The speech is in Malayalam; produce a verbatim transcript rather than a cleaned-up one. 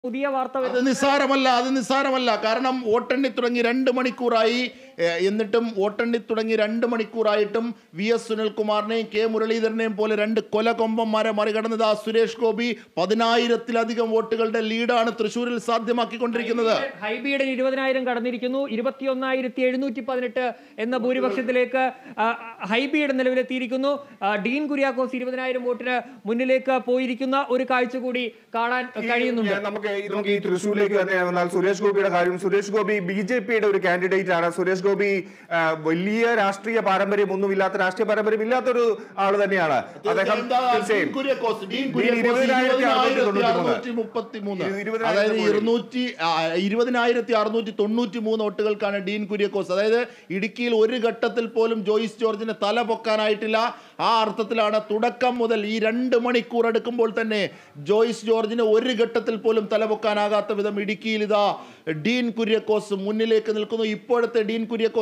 പുതിയ വാർത്ത അത് നിസ്സാരമല്ല അത് നിസ്സാരമല്ല കാരണം വോട്ടെണ്ണി തുടങ്ങി രണ്ട് മണിക്കൂറായി എന്നിട്ടും വോട്ടെണ്ണി തുടങ്ങി രണ്ട് മണിക്കൂറായിട്ടും വി എസ് സുനിൽകുമാറിനെയും കെ മുരളീധരനെയും പോലെ രണ്ട് കൊലകൊമ്പന്മാരെ മറികടന്നത് ആ സുരേഷ് ഗോപി പതിനായിരത്തിലധികം വോട്ടുകളുടെ ലീഡാണ് തൃശ്ശൂരിൽ സാധ്യമാക്കിക്കൊണ്ടിരിക്കുന്നത്. ഹൈബിയുടെ ഇരുപതിനായിരം കടന്നിരിക്കുന്നു. ഇരുപത്തിയൊന്നായിരത്തി എഴുന്നൂറ്റി പതിനെട്ട് എന്ന ഭൂരിപക്ഷത്തിലേക്ക് ഹൈബിയുടെ നിലവിലെത്തിയിരിക്കുന്നു. ഡീൻ കുര്യാക്കോസ് ഇരുപതിനായിരം വോട്ടിന് മുന്നിലേക്ക് പോയിരിക്കുന്ന ഒരു കാഴ്ച കൂടി കാണാൻ കഴിയുന്നുണ്ട്. നമുക്ക് ഈ തൃശ്ശൂരിലേക്ക് തന്നെ വന്നാൽ സുരേഷ് ഗോപിയുടെ കാര്യം, സുരേഷ് ഗോപി ബി ജെ പിയുടെ ഒരു കാൻഡിഡേറ്റ് ആണ്. സുരേഷ് ഗോപി വലിയ രാഷ്ട്രീയ പാരമ്പര്യം ഒന്നുമില്ലാത്ത രാഷ്ട്രീയ പാരമ്പര്യം ഇല്ലാത്തൊരു ആള് തന്നെയാണ് അദ്ദേഹം. അതായത് ഇരുന്നൂറ്റി ഇരുപതിനായിരത്തി അറുന്നൂറ്റി തൊണ്ണൂറ്റി മൂന്ന് വോട്ടുകൾക്കാണ് ഡീൻ കുര്യാക്കോസ്. അതായത് ഇടുക്കിയിൽ ഒരു ഘട്ടത്തിൽ പോലും ജോയിസ് ജോർജിന് തല പൊക്കാനായിട്ടില്ല. ആ അർത്ഥത്തിലാണ് തുടക്കം മുതൽ ഈ രണ്ട് മണിക്കൂർ എടുക്കുമ്പോൾ തന്നെ ജോയിസ് ജോർജിന് ഒരു ഘട്ടത്തിൽ പോലും തലപൊക്കാനാകാത്ത വിധം ഇടുക്കിയിൽ ഇതാ ഡീൻ കുര്യാക്കോസ് മുന്നിലേക്ക് നിൽക്കുന്നു. ഇപ്പോഴത്തെ ഡീൻ കുര്യാക്കോസ്